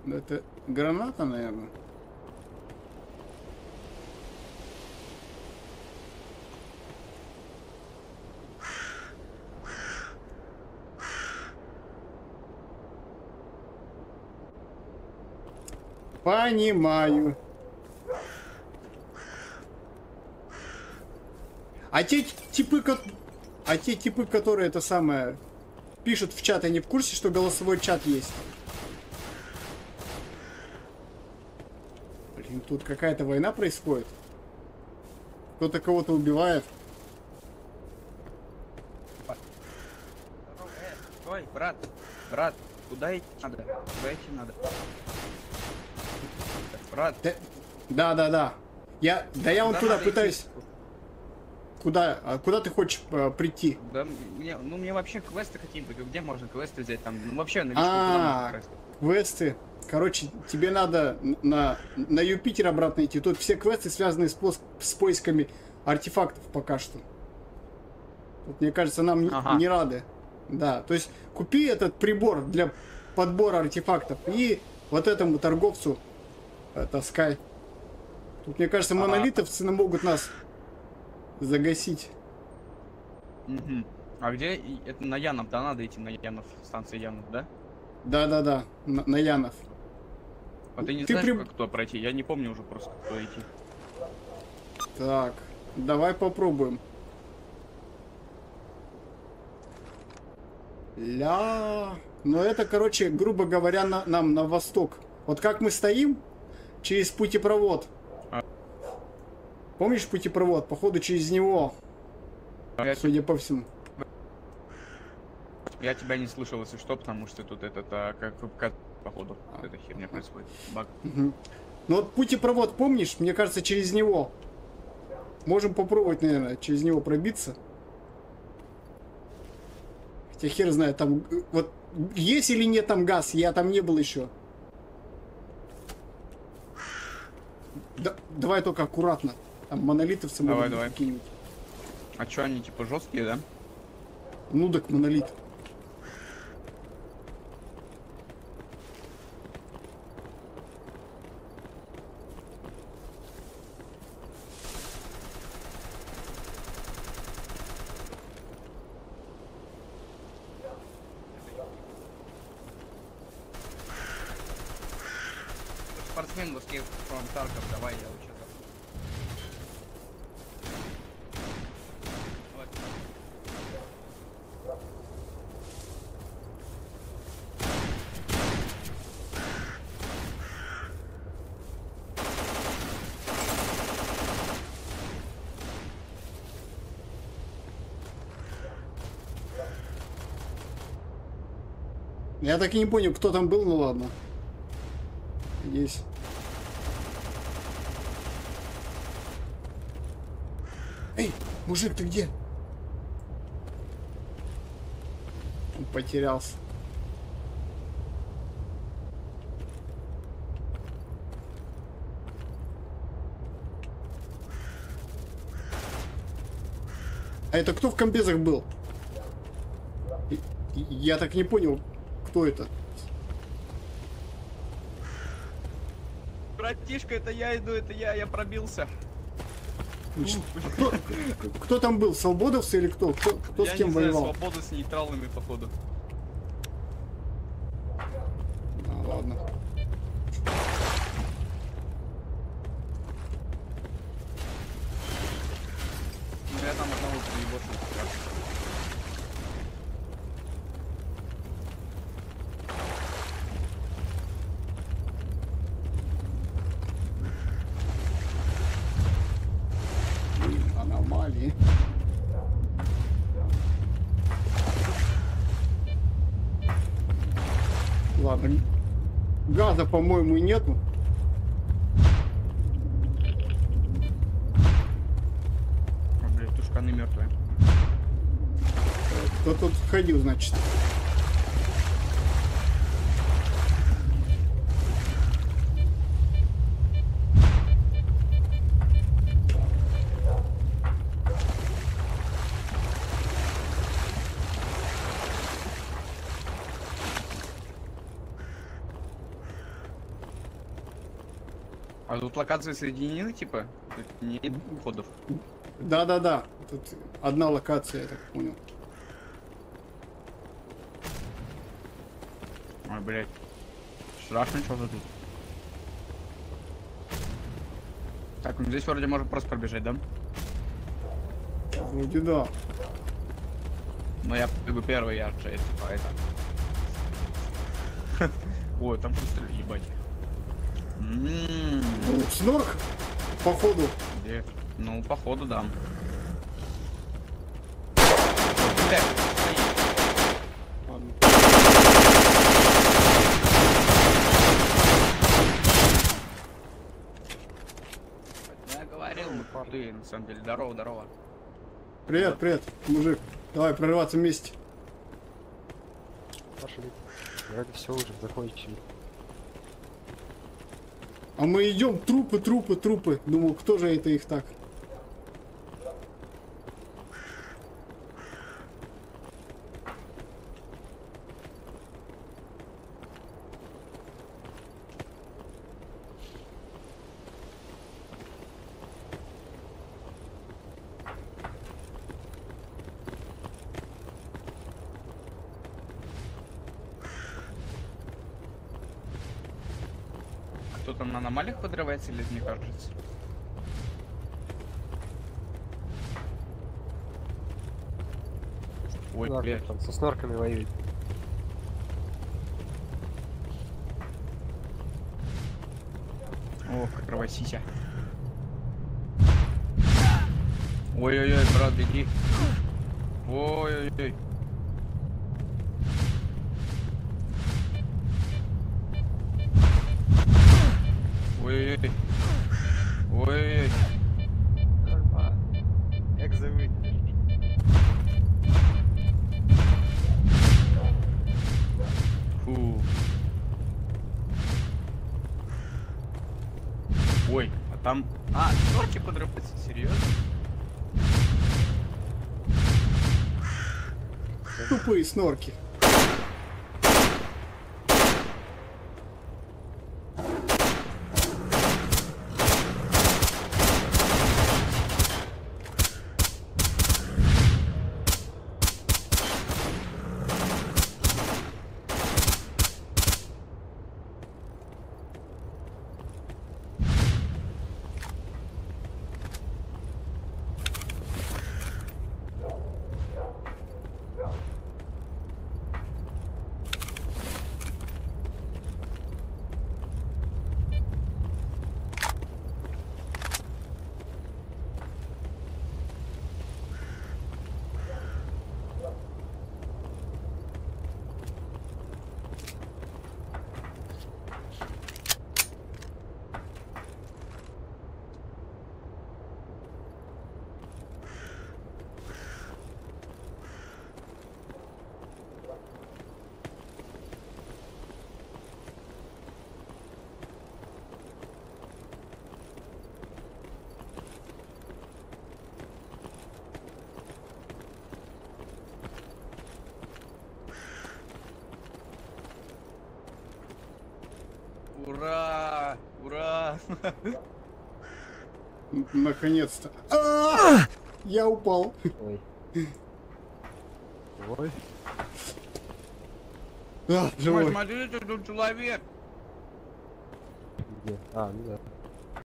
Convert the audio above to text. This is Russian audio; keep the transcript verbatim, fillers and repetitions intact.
Это граната, наверное. Понимаю. А те типы, а те типы, которые это самое пишут в чат, они в курсе, что голосовой чат есть? Блин, тут какая-то война происходит. Кто-то кого-то убивает. Ой, брат, брат, куда идти надо? Куда идти надо? Брат. Да, да, да. Я, да я вон Куда туда надо пытаюсь. идти? Куда, а куда ты хочешь э, прийти? Да, мне, ну мне вообще квесты какие-то, где можно квесты взять там, ну вообще новичку А, куда квесты. Короче, тебе надо на, на Юпитер обратно идти. Тут все квесты связаны с, пос- с поисками артефактов пока что. Вот, мне кажется, нам не- Ага. не рады. Да, то есть купи этот прибор для подбора артефактов и вот этому торговцу э, таскай. Тут, мне кажется, Ага. монолитовцы могут нас загасить. Угу. А где и- это на Янов, да, надо идти на Янов, станция Янов, да? Да-да-да, на, на Янов. А ты не Ты знаешь, при- как туда пройти? Я не помню уже просто, как туда идти. Так, давай попробуем. Ля... Ну это, короче, грубо говоря, на, нам на восток. Вот как мы стоим через путепровод. А. Помнишь путепровод? Походу через него, Я, судя по всему. я тебя не слышал, если что, потому что тут этот, а, как как- походу, А. эта херня происходит. Баг. Мгм. Ну вот путепровод, помнишь? Мне кажется, через него. Можем попробовать, наверное, через него пробиться. Хотя хер знает, там... э, Вот есть или нет там газ? Я там не был еще. Да, давай только аккуратно. Там монолитовцы могут Давай, быть давай. какие-нибудь. А чё, они типа жесткие, да? Ну так монолит. Спортсмен в Escape from Tarkov, давай я учу. Давай. Я так и не понял, кто там был, ну ладно. Есть. Эй, мужик, ты где? Он потерялся. А это кто в комбезах был? И- и- Я так не понял, кто это. Братишка, это я иду, это я, я пробился. Значит, а кто, кто там был? Свободовцы или кто? Кто, кто я с кем не знаю, воевал? свобода с нейтралами, походу. А, ладно. Ну я там одного переебошил. Аномалии. Ладно. Газа, по-моему, и нету. А, блядь, тушканы мертвые. Кто тут ходил, значит? А тут локации соединены, типа? Тут нет входов. Да-да-да, тут одна локация, я так понял. Ой, блядь. Страшно что-то тут. Так, ну здесь вроде можно просто пробежать, да? Вроде да. Но я как бы первый ярче, типа это. Ой, там просто ебать. М-м-м. Ну, снорк, походу. Где? Ну, походу, да. Блядь, Ладно. я говорил, ты, на самом деле, здорово, здорово. Привет, привет, мужик. Давай прорываться вместе. Пошли. Вроде все уже закончили. А мы идем, трупы, трупы, трупы. Думаю, кто же это их так? Кто там на аномалиях подрывается или мне кажется? Ой, Ладно, блядь. там со снорками воюют. Ох, как кровосися. Ой-ой-ой, брат, беги. Ой-ой-ой. Ой-ой-ой. Ой-ой-ой. Як завыть? Фу. Ой, а там... А, снорки подрываются, серьезно? Тупые снорки. Ура! Ура! Н- Наконец-то. А! Я упал. Ой. Ой. А, Ой, живой. смотрите, тут человек! Где? А, ну да.